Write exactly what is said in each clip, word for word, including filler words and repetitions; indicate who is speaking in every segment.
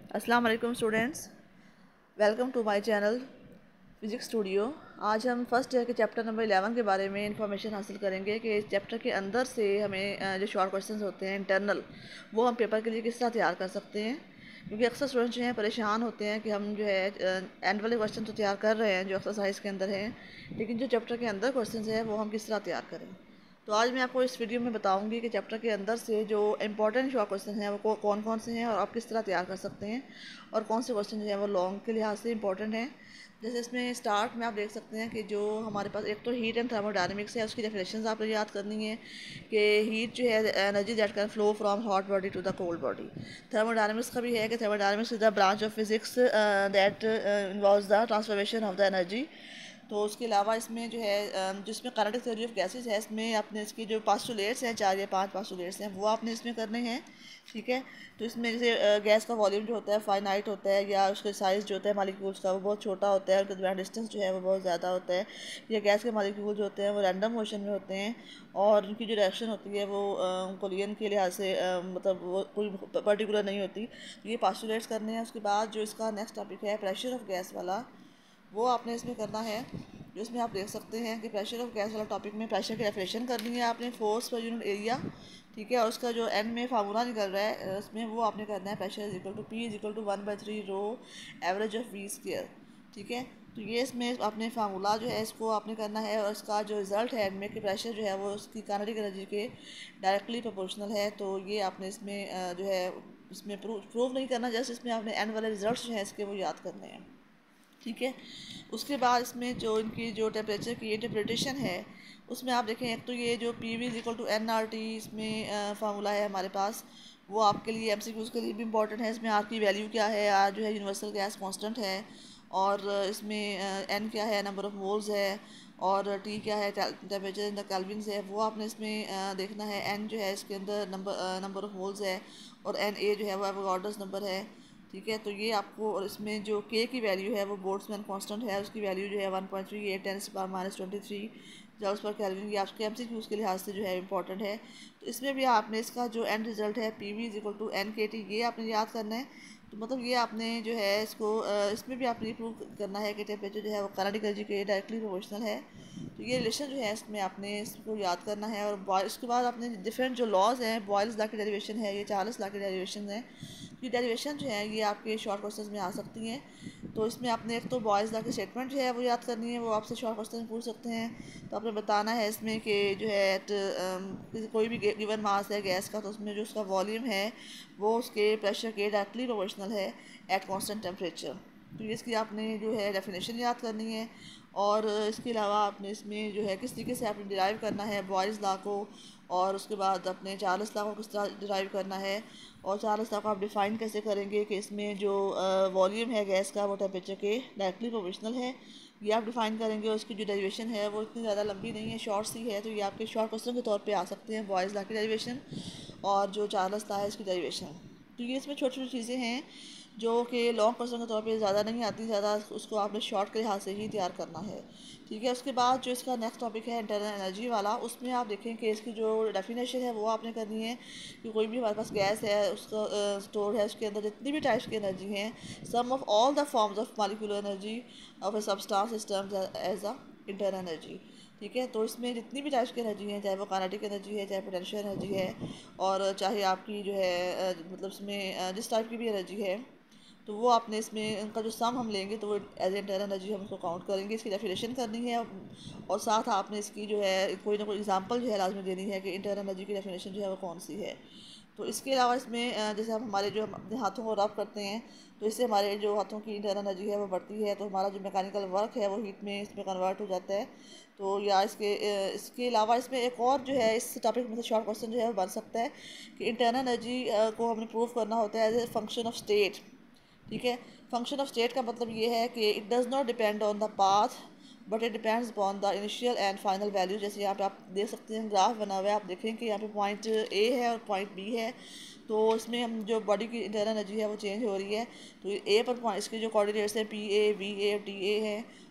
Speaker 1: अस्सलाम वालेकुम students, welcome to my channel physics studio. आज हम फर्स्ट ईयर के चैप्टर नंबर इलेवन के बारे में इंफॉर्मेशन हासिल करेंगे कि इस चैप्टर के अंदर से हमें अ, जो शॉर्ट क्वेश्चंस होते हैं इंटरनल, वो हम पेपर के लिए किस तरह तैयार कर सकते हैं। क्योंकि अक्सर स्टूडेंट्स जो हैं परेशान होते हैं कि हम जो है एंड वाले क्वेश्चन तो तैयार कर रहे हैं जो एक्सरसाइज के अंदर हैं, लेकिन जो चैप्टर के अंदर क्वेश्चन हैं वो हम किस तरह तैयार करें। तो आज मैं आपको इस वीडियो में बताऊंगी कि चैप्टर के अंदर से जो इंपॉर्टेंट शॉर्ट क्वेश्चन हैं वो कौन कौन से हैं और आप किस तरह तैयार कर सकते हैं, और कौन से क्वेश्चन जो है वो लॉन्ग के लिहाज से इंपॉर्टेंट हैं। जैसे इसमें स्टार्ट में आप देख सकते हैं कि जो हमारे पास एक तो हीट एंड थर्मोडायनेमिक्स है, उसकी डेफिनेशंस आपको याद करनी है कि हीट जो है energy that can flow from hot body to the cold body. Thermodynamics का भी है कि thermodynamics is the branch of physics that involves the transformation of the energy. तो उसके अलावा इसमें जो है अ, जिसमें काइनेटिक थ्योरी ऑफ गैसेस है, इसमें आपने इसकी जो पास्टुलेट्स हैं, चार या पांच पास्टुलेट्स हैं, वो आपने इसमें करने हैं। ठीक है, तो इसमें जैसे गैस का वॉल्यूम जो होता है फाइनाइट होता है, या उसका साइज़ जो होता है मालिक्यूल्स का वो बहुत छोटा होता है, उनका दरमियान डिस्टेंस जो है वो बहुत ज़्यादा होता है, या गैस के मालिक्यूल जो होते हैं वो रैंडम मोशन में होते हैं, और उनकी जो डायरेक्शन होती है वो कोलियन के लिहाज से अ, मतलब वो कोई पर्टिकुलर नहीं होती। तो ये पास्टुलेट्स करने हैं। उसके बाद जो इसका नेक्स्ट टॉपिक है प्रेशर ऑफ गैस वाला, वो आपने इसमें करना है। जिसमें आप देख सकते हैं कि प्रेशर ऑफ गैस वाला टॉपिक में प्रेशर की डेफिनेशन करनी है आपने, फोर्स पर यूनिट एरिया। ठीक है, और उसका जो एंड में फार्मूला निकल रहा है उसमें वो आपने करना है pressure is equal to P is equal to one by three rho average of V square. ठीक है, तो ये इसमें आपने फार्मूला जो है इसको आपने करना है, और इसका जो रिज़ल्ट है एंड में कि प्रेशर जो है वो उसकी काइनेटिक एनर्जी के डायरेक्टली प्रोपोर्शनल है। तो ये आपने इसमें अ, जो है इसमें प्रूव प्रूव नहीं करना, जस्ट इसमें आपने एंड वाले रिजल्ट जो है इसके वो याद करने हैं। ठीक है, उसके बाद इसमें जो इनकी जो टेम्परेचर की इंटरप्रिटेशन है उसमें आप देखें, एक तो ये जो P V is equal to N R T इसमें फार्मूला है हमारे पास, वो आपके लिए एम सी क्यूज़ के लिए भी इंपॉर्टेंट है। इसमें आर की वैल्यू क्या है, आर जो है यूनिवर्सल गैस कांस्टेंट है, और इसमें एन क्या है, नंबर ऑफ़ मोल्स है, और टी क्या है, टेम्परेचर इन द केल्विन्स है, वो आपने इसमें अ, देखना है। एन जो है इसके अंदर नंबर नंबर ऑफ़ मोल्स है, और एन ए जो है वो एवोगाड्रोस नंबर है। ठीक है, तो ये आपको, और इसमें जो के की वैल्यू है वो बोल्ट्जमैन कांस्टेंट है, उसकी वैल्यू जो है one point three eight ten power minus twenty three joules पर केल्विन। ये आपके एम सी क्यूज़ के लिहाज से जो है इंपॉर्टेंट है। तो इसमें भी आपने इसका जो एंड रिजल्ट है P V is equal to N K T, ये आपने याद करना है। तो मतलब ये आपने जो है इसको अ, इसमें भी आपने प्रूव करना है कि टेम्परेचर जो है वो काइनेटिक एनर्जी के डायरेक्टली प्रोपोर्शनल है। तो ये रिलेशन जो है इसमें आपने इसको याद करना है। और बॉयल, उसके बाद आपने डिफरेंट जो लॉज हैं, बॉयल्स लॉ की डेरिवेशन है, ये चार्ल्स लॉ की डेरिवेशन है। ये डेरिवेशन जो है ये आपके शॉर्ट क्वेश्चन में आ सकती हैं। तो इसमें आपने एक तो बॉयज़ लॉ की स्टेटमेंट जो है वो याद करनी है, वो आपसे शॉर्ट क्वेश्चन पूछ सकते हैं। तो आपने बताना है इसमें कि जो है at, अम, किसी कोई भी गिवन मास है गैस का, तो उसमें जो उसका वॉल्यूम है वो उसके प्रेशर के डायरेक्टली प्रोपोर्शनल है एट कॉन्स्टेंट टेम्परेचर। तो ये इसकी आपने जो है डेफिनेशन याद करनी है। और इसके अलावा आपने इसमें जो है किस तरीके से आपने डिराइव करना है बॉयज़ लॉ को, और उसके बाद अपने चार्ल्स लॉ को किस तरह डिराइव करना है, और चार्ल्स लॉ को आप डिफ़ाइन कैसे करेंगे कि इसमें जो वॉल्यूम है गैस का वो टेम्परेचर के डायरेक्टली प्रोपोर्शनल है, ये आप डिफ़ाइन करेंगे। और उसकी जो डेरिवेशन है वो इतनी ज़्यादा लंबी नहीं है, शॉर्ट सी है, तो ये आपके शॉर्ट क्वेश्चन के तौर पे आ सकते हैं, बॉयज़ लॉ की डेरिवेशन और जो चार्ल्स लॉ है इसकी डेरिवेशन। तो ये इसमें छोटी छोटी चीज़ें हैं जो कि लॉन्ग क्वेश्चन के तौर पे ज़्यादा नहीं आती, ज़्यादा उसको आपने शॉर्ट के लिहाज से ही तैयार करना है। ठीक है, उसके बाद जो इसका नेक्स्ट टॉपिक है इंटरनल एनर्जी वाला, उसमें आप देखें कि इसकी जो डेफिनेशन है वो आपने करनी है कि कोई भी हमारे पास गैस है उसका स्टोर है, उसके अंदर जितनी भी टाइप्स की एनर्जी हैं, sum of all the forms of molecular energy of a substance system as a internal energy. ठीक है, तो इसमें जितनी भी टाइप्स की एनर्जी है, चाहे वो काइनेटिक एनर्जी है, चाहे पोटेंशियल एनर्जी है, और चाहे आपकी जो है अ, मतलब इसमें अ, जिस टाइप की भी एनर्जी है, तो वो आपने इसमें उनका जो सम हम लेंगे तो वो एज इंटरनल एनर्जी हम उसको काउंट करेंगे। इसकी डेफिनेशन करनी है, और साथ आपने इसकी जो है कोई ना कोई एग्जांपल जो है लाजमी देनी है कि इंटरनल एनर्जी की डेफिनेशन जो है वो कौन सी है। तो इसके अलावा इसमें अ, जैसे हम हमारे जो हम अपने हाथों को रब करते हैं, तो इससे हमारे जो हाथों की इंटरनल एनर्जी है वो बढ़ती है, तो हमारा जो मैकेनिकल वर्क है वो हीट में इसमें कन्वर्ट हो जाता है। तो या इसके अ, इसके अलावा इसमें एक और जो है इस टॉपिक में से शॉर्ट क्वेश्चन जो है वो बन सकता है कि इंटरनल एनर्जी को हमने प्रूव करना होता है as a function of state. ठीक है, फंक्शन ऑफ स्टेट का मतलब ये है कि it does not depend on the path but it depends upon the initial and final value. जैसे यहाँ पे आप देख सकते हैं ग्राफ बना हुआ है, आप देखें कि यहाँ पे पॉइंट ए है और पॉइंट बी है, तो इसमें हम जो बॉडी की इंटरनल एनर्जी है वो चेंज हो रही है। तो ए पर point- इसके जो कोऑर्डिनेट्स हैं P A V A T A हैं,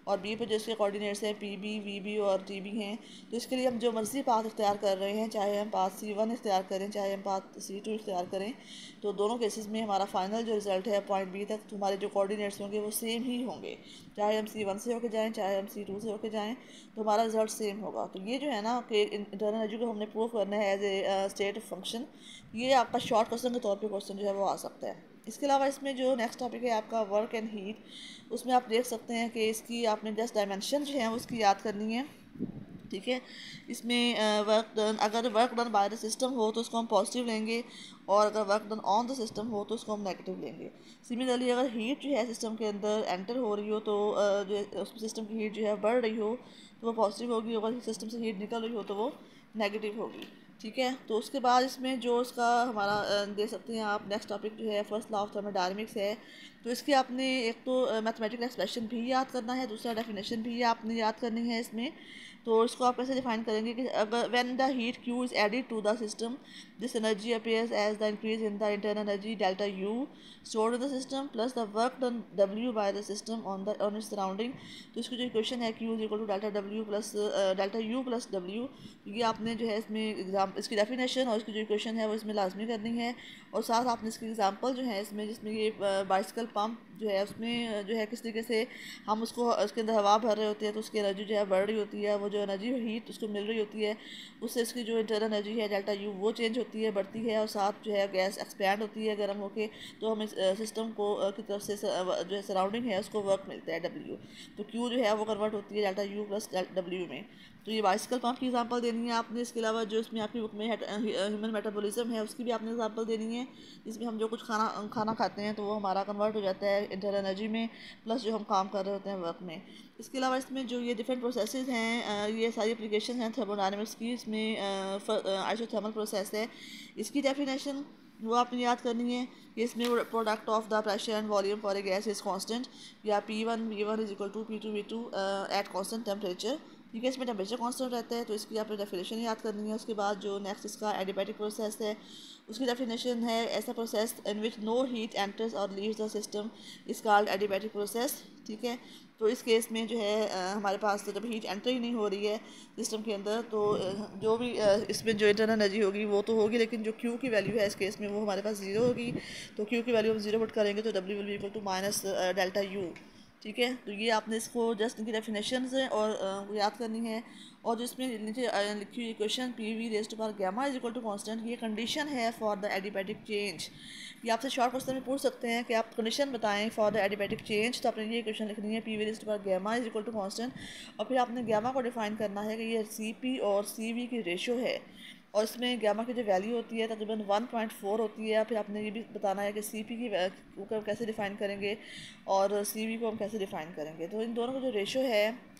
Speaker 1: और बी पे जो इसके कोऑर्डिनेट्स हैं पी बी वी बी और टी बी हैं। तो इसके लिए हम जो मर्ज़ी पाथ इख्तियार कर रहे हैं, चाहे हम पाथ सी वन इख्तियार करें, चाहे हम पाथ सी टू इख्तियार करें, तो दोनों केसेस में हमारा फाइनल जो रिज़ल्ट है पॉइंट बी तक, तो हमारे जो कोऑर्डिनेट्स होंगे वो सेम ही होंगे। चाहे हम सी वन से होके जाएँ, चाहे हम सी टू से होके जाएँ, तो हमारा रिज़ल्ट सेम होगा। तो ये जो है ना कि इंटरनल एनर्जी को हमने प्रूव करना है एज ए स्टेट फंक्शन, ये आपका शॉर्ट क्वेश्चन के तौर पे क्वेश्चन जो है वो आ सकता है। इसके अलावा इसमें जो नेक्स्ट टॉपिक है आपका वर्क एंड हीट, उसमें आप देख सकते हैं कि इसकी आपने जस्ट डायमेंशन जो है उसकी याद करनी है। ठीक है, इसमें वर्क डन, अगर work done by the system हो तो उसको हम पॉजिटिव लेंगे, और अगर work done on the system हो तो उसको हम नेगेटिव लेंगे। सिमिलरली अगर हीट जो है सिस्टम के अंदर एंटर हो रही हो तो जो सिस्टम की हीट जो है बढ़ रही हो तो वो पॉजिटिव होगी, अगर सिस्टम से हीट निकल रही हो तो वो नेगेटिव होगी। ठीक है, तो उसके बाद इसमें जो इसका हमारा दे सकते हैं आप नेक्स्ट टॉपिक जो है फर्स्ट लॉ ऑफ थर्मोडायनामिक्स है। तो इसकी आपने एक तो मैथमेटिकल एक्सप्रेशन भी याद करना है, दूसरा डेफिनेशन भी आपने याद करनी है इसमें। तो इसको आप कैसे डिफाइन करेंगे कि अगर when the heat Q is added to the system this energy appears as the increase in the internal energy delta U stored in the system plus the work done W by the system on the on its surrounding. तो इसकी जो equation है Q is equal to delta W plus delta U plus W, ये आपने जो है इसमें exam इसकी डेफिनेशन और इसकी जो इक्वेशन है वो इसमें लाजमी करनी है। और साथ आपने इसकी एग्जांपल जो है इसमें, जिसमें ये बाइसिकल पंप जो है उसमें जो है किस तरीके से हम उसको उसके अंदर हवा भर रहे होते हैं तो उसकी एनर्जी जो है बढ़ रही होती है, वो जो एनर्जी हीट उसको मिल रही होती है उससे इसकी जो इंटरनल एनर्जी है डेल्टा यू वो चेंज होती है, बढ़ती है, और साथ जो है गैस एक्सपैंड होती है गर्म होके, तो हमें सिस्टम को की तरफ से जो है सराउंडिंग है उसको वर्क मिलता है डब्ल्यू। तो क्यू जो है वो कन्वर्ट होती है डेल्टा यू प्लस डब्ल्यू में। तो ये बाइसिकल पंप की एग्जांपल देनी है आपने। इसके अलावा जो इसमें आपकी बुक में ह्यूमन मेटाबॉलिज्म है उसकी भी आपने एग्जांपल देनी है, जिसमें हम जो कुछ खाना खाना खाते हैं तो वो हमारा कन्वर्ट हो जाता है इंटरनल एनर्जी में, प्लस जो हम काम कर रहे होते हैं वर्क में। इसके अलावा इसमें जो ये डिफरेंट प्रोसेसेस हैं, ये सारी एप्लीकेशन हैं थर्मोडायनामिक्स की। इसमें आइसोथर्मल प्रोसेस है, इसकी डेफिनेशन वो आपने याद करनी है कि इसमें product of the pressure and volume for a gas is constant, या P one V one is equal to P two V two at constant temperature. ठीक है, इसमें टेम्परेचर कांस्टेंट रहता है तो इसकी आपने डेफिनेशन याद करनी है। उसके बाद जो नेक्स्ट इसका एडियाबैटिक प्रोसेस है उसकी डेफिनेशन है ऐसा process in which no heat enters और leaves the system is called adiabatic process. ठीक है, तो इस केस में जो है आ, हमारे पास तो जब हीट एंटर ही नहीं हो रही है सिस्टम के अंदर तो जो भी आ, इसमें जो इंटरनल एनर्जी होगी वो तो होगी, लेकिन जो क्यू की वैल्यू है इस केस में वो हमारे पास ज़ीरो होगी। तो क्यू की वैल्यू हम जीरो पुट करेंगे तो W will be equal to minus delta U. ठीक है, तो ये आपने इसको जस्ट इनकी डेफिनेशन है और uh, याद करनी है। और जिसमें नीचे लिखी हुई equation P V rest power gamma is equal to constant, ये कंडीशन है फॉर द एडियाबैटिक चेंज। ये आपसे शॉर्ट क्वेश्चन में पूछ सकते हैं कि आप कंडीशन बताएं फॉर द एडियाबैटिक चेंज, तो आपने ये इक्वेशन लिखनी है P V rest power gamma is equal to constant, और फिर आपने गैमा को डिफाइन करना है कि ये सी पी और सी वी की रेशो है, और इसमें गामा की जो वैल्यू होती है तकरीबन वन पॉइंट फोर होती है। फिर आपने ये भी बताना है कि सी पी की को कैसे डिफ़ाइन करेंगे और सी वी को हम कैसे डिफ़ाइन करेंगे। तो इन दोनों का जो रेशो है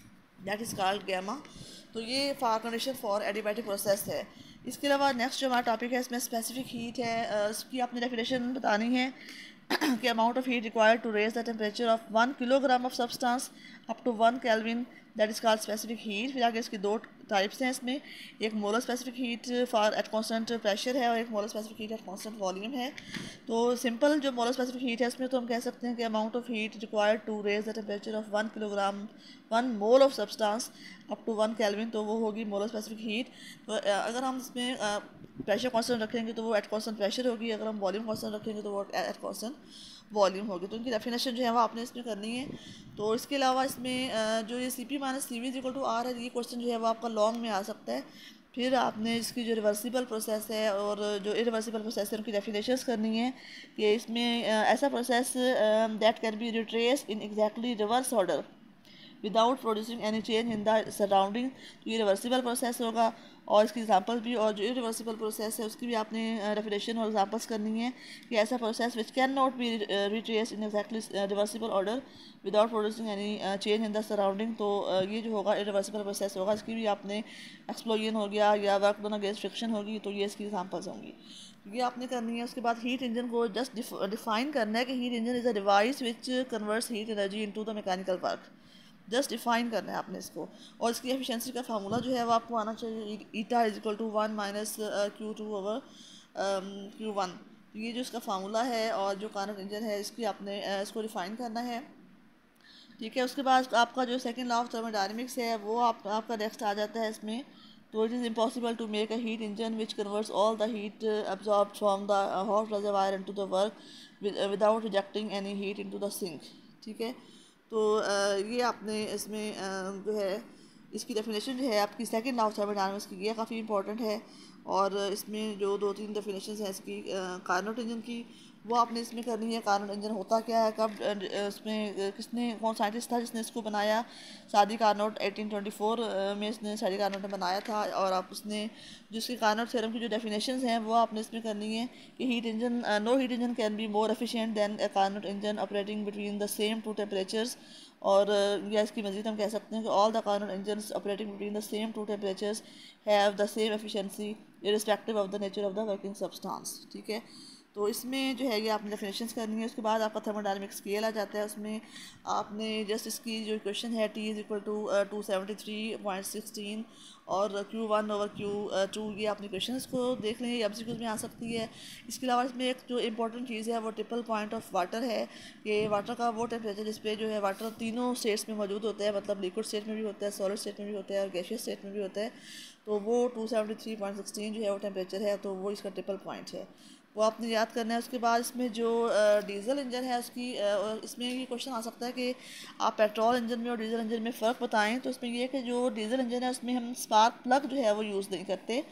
Speaker 1: दैट इज़ कॉल्ड गामा। तो ये for condition for adiabatic process है। इसके अलावा नेक्स्ट जो हमारा टॉपिक है इसमें स्पेसिफिक हीट है, उसकी आपने डेफिनेशन बतानी है कि amount of heat required to raise the temperature of one kilogram of substance up to one kelvin that is called specific heat. फिर आगे इसकी दो टाइप्स हैं इसमें, एक molar specific heat for at constant pressure है और एक molar specific heat at constant volume है। तो सिंपल जो मोलर स्पेसिफिक हीट है इसमें तो हम कह सकते हैं कि amount of heat required to raise the temperature of one kilogram one mole of substance up to one kelvin, तो वो होगी मोलर स्पेसिफिक हीट। तो अगर हम इसमें प्रेशर कांस्टेंट रखेंगे तो वो एट कांस्टेंट प्रेशर होगी, अगर हम वॉल्यूम कांस्टेंट रखेंगे तो वो एट कांस्टेंट वॉल्यूम होगी। तो इनकी डेफिनेशन जो है वो आपने इसमें करनी है। तो इसके अलावा इसमें जो ये C P minus C V is equal to R है, ये क्वेश्चन जो है वो आपका लॉन्ग में आ सकता है। फिर आपने इसकी जो रिवर्सिबल प्रोसेस है और जो इरिवर्सिबल प्रोसेस है उनकी डेफिनेशंस करनी है कि इसमें ऐसा process that can be retrace in exactly reverse order without producing any change in the surrounding. तो ये रिवर्सिबल प्रोसेस होगा और इसकी एग्जांपल भी, और जो इरिवर्सिबल प्रोसेस है उसकी भी आपने डेफिनेशन और एग्जांपल्स करनी है कि ऐसा process which can not be retrace in exactly reversible order without producing any change in the surrounding. तो uh, ये जो होगा इरिवर्सिबल प्रोसेस होगा, इसकी भी आपने एक्सप्लोजन हो गया या वर्क डन अगेंस्ट फ्रिक्शन होगी, तो ये इसकी एग्जांपल्स होंगी, ये आपने करनी है। उसके बाद हीट इंजन को जस्ट डिफाइन करना है कि heat engine is a device which converts heat energy into the mechanical work, just define करना है आपने इसको। और इसकी एफिशिएंसी का फार्मूला जो है वो आपको आना चाहिए, eta is equal to one minus Q two over Q one. तो ये जो इसका फार्मूला है और जो कार्नट इंजन है इसकी आपने uh, इसको डिफाइन करना है। ठीक है। उसके बाद आपका जो सेकंड लॉ ऑफ थर्मोडायनेमिक्स है वो आप आपका नेक्स्ट आ जाता है इसमें। तो it is impossible to make a heat engine which converts all the heat absorb from the hot reservoir into the work without rejecting any heat into the sink. ठीक है। तो uh, ये आपने इसमें uh, जो है इसकी डेफिनेशन जो है आपकी सेकंड लॉ ऑफ थर्मोडायनेमिक्स की, ये काफ़ी इंपॉर्टेंट है। और इसमें जो दो तीन डेफिनेशन हैं इसकी कार्नोट इंजन की, वो आपने इसमें करनी है। कार्नोट इंजन होता क्या है, कब इसमें किसने, कौन साइंटिस्ट था जिसने इसको बनाया। सादी कार्नोट एटीन ट्वेंटी फोर में इसने सादी कार्नोट ने बनाया था। और आप उसने जिसकी कार्नोट थ्योरम की जो डेफिनेशंस हैं वो आपने इसमें करनी है कि heat engine, no heat engine can be more efficient than a Carnot engine operating between the same two temperatures. और या इसकी मजीद हम कह सकते हैं कि all the Carnot engine operating between the same two temperatures have the same efficiency irrespective of the nature of the working substance. ठीक है। तो इसमें जो है ये आपने डेफिनेशंस करनी है। उसके बाद आपका थर्मोडायनेमिक स्केल आ जाता है। उसमें आपने जस्ट इसकी जो इक्वेशन है T is equal to two seventy three point sixteen और Q one over Q two, ये आपने इक्वेशन को देख लें, ये एम सी क्यूज़ में आ सकती है। इसके अलावा इसमें एक जो इंपॉर्टेंट चीज़ है वो ट्रिपल पॉइंट ऑफ वाटर है। कि वाटर का वो टेम्परेचर जिस पे जो है वाटर तीनों स्टेट्स में मौजूद होता है, मतलब लिक्विड स्टेट में भी होता है, सॉलिड स्टेट में भी होता है और गैसियस स्टेट में भी होता है। तो वो two seventy three point sixteen जो है वो टेम्परेचर है, तो वो इसका ट्रिपल पॉइंट है, वो आपने याद करना है। उसके बाद इसमें जो डीजल इंजन है उसकी, इसमें ये क्वेश्चन आ सकता है कि आप पेट्रोल इंजन में और डीजल इंजन में फ़र्क बताएं। तो इसमें ये है कि जो डीजल इंजन है उसमें हम स्पार्क प्लग जो है वो यूज़ नहीं करते,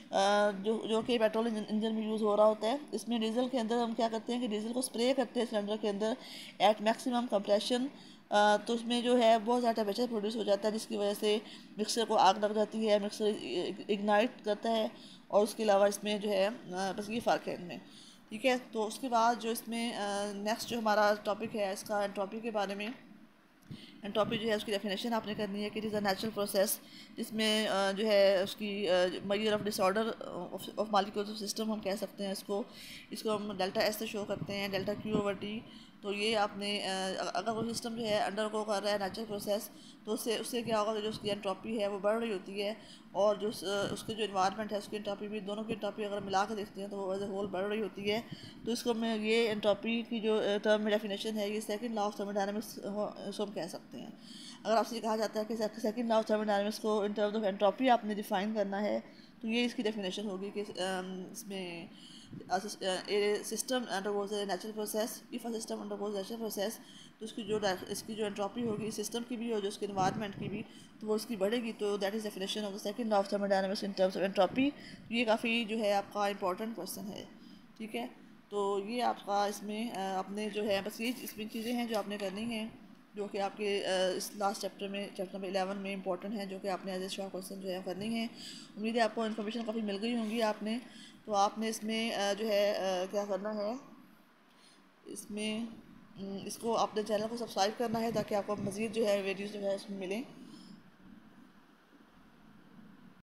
Speaker 1: जो जो कि पेट्रोल इंजन में यूज़ हो रहा होता है। इसमें डीजल के अंदर हम क्या करते हैं कि डीजल को स्प्रे करते हैं सिलेंडर के अंदर एट मैक्सिमम कंप्रेशन। तो उसमें जो है बहुत ज़्यादा टेम्परेचर प्रोड्यूस हो जाता है जिसकी वजह से मिक्सर को आग लग जाती है, मिक्सर इग्नाइट करता है। और उसके अलावा इसमें जो है बस ये फ़र्क है इनमें। ठीक है। तो उसके बाद जो इसमें नेक्स्ट जो हमारा टॉपिक है इसका एंट्रोपी के बारे में। एंट्रोपी जो है उसकी डेफिनेशन आपने करनी है कि it is a natural process जिसमें जो है उसकी measure of disorder of molecules of system हम कह सकते हैं इसको। इसको हम डेल्टा एस से शो करते हैं, डेल्टा क्यू ओवर टी। तो ये आपने अगर कोई सिस्टम जो है अंडर को कर रहा है नेचुरल प्रोसेस, तो उससे उससे क्या होगा कि जो उसकी एंट्रोपी है वो बढ़ रही होती है। और जो उसके जो इन्वायरमेंट है उसकी एंट्रोपी भी, दोनों की एंट्रोपी अगर मिला कर देखते हैं तो वो एज ए होल बढ़ रही होती है। तो इसको मैं ये एंट्रोपी की जो टर्म में डेफिनेशन है ये सेकंड लॉ ऑफ थर्मोडायनेमिक्स इसको हम कह सकते हैं। अगर आपसे कहा जाता है कि सेकंड लॉ ऑफ थर्मोडायनेमिक्स को इन टर्म्स ऑफ एंट्रोपी आपने डिफाइन करना है, तो ये इसकी डेफिनेशन होगी कि इसमें system undergoes a natural process, if a system undergoes natural process, तो इसकी जो इसकी जो एंट्रोपी होगी सिस्टम की भी और जो उसके इन्वायरमेंट की भी, तो वो इसकी बढ़ेगी। तो that is definition of the second law of thermodynamics in terms of entropy. ये काफ़ी जो है आपका इंपॉर्टेंट क्वेश्चन है। ठीक है। तो ये आपका इसमें आपने जो है बस ये इसमें चीज़ें हैं जो आपने करनी हैं, जो कि आपके इस लास्ट चैप्टर में, चैप्टर नंबर इलेवन में इंपॉर्टेंट है, जो कि आपने एज ए शॉर्ट क्वेश्चन जो है करनी है। उम्मीद है आपको इन्फॉर्मेशन काफ़ी मिल गई होंगी आपने। तो आपने इसमें जो है क्या करना है, इसमें इसको अपने चैनल को सब्सक्राइब करना है ताकि आपको मज़ीद जो है वीडियोज़ जो है उसमें मिलें।